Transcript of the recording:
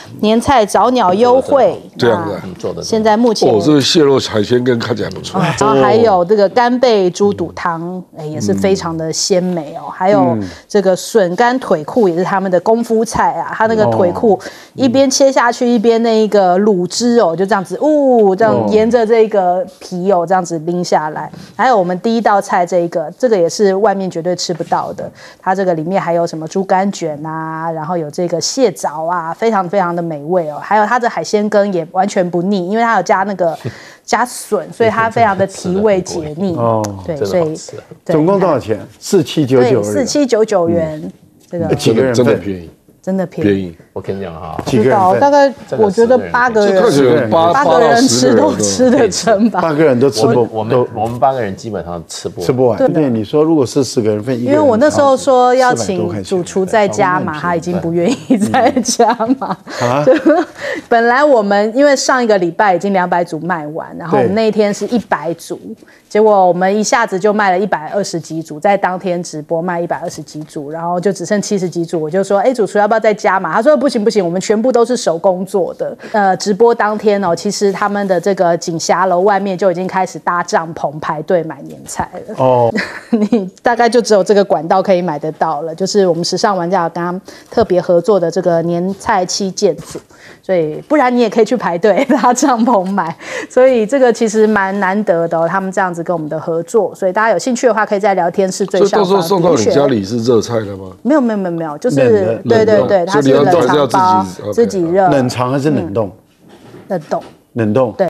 年菜早鸟优惠， 这样的做的。 现在目前这个蟹肉海鲜羹看起来不错。 然后还有这个干贝猪肚汤，也是非常的鲜美哦。还有这个笋干腿裤也是他们的功夫菜啊，它那个腿裤一边切下去一边那个卤汁哦，就这样子，这样沿着这个皮哦这样子拎下来。还有我们第一道菜这个也是外面绝对吃不到的，它这个里面还有什么猪肝卷啊，然后有这个蟹藻啊，非常非常的美味哦。还有它的海鲜羹也完全不腻，因为它有加那个加笋，所以它非常的提味解腻。对，所以总共多少钱？4799。 4799元，这个几个人真的便宜， 真的便宜。 我跟你讲哈， 几个人份？ 大概我觉得8个人，8个人吃都吃得成吧。 8个人都吃不， 我们8个人基本上吃不完。 对，你说如果是10个人份， 因为我那时候说要请主厨在家嘛，他已经不愿意在家嘛。本来我们因为上一个礼拜已经200组卖完，然后我们那一天是100组，结果我们一下子就卖了120几组，在当天直播卖120几组，然后就只剩70几组，我就说，主厨要不要再加嘛？他说不行，我们全部都是手工做的。直播当天哦，其实他们的这个锦霞楼外面就已经开始搭帐篷排队买年菜了。你大概就只有这个管道可以买得到了，就是我们时尚玩家有跟他们特别合作的这个年菜7件组，所以不然你也可以去排队搭帐篷买。所以这个其实蛮难得的哦，他们这样子跟我们的合作，所以大家有兴趣的话，可以在聊天室最上方。 所以到时候送到你家里是热菜的吗？ 没有，就是对，它是冷藏包，自己热。 冷藏还是冷冻？ 冷冻。 冷冻。 对。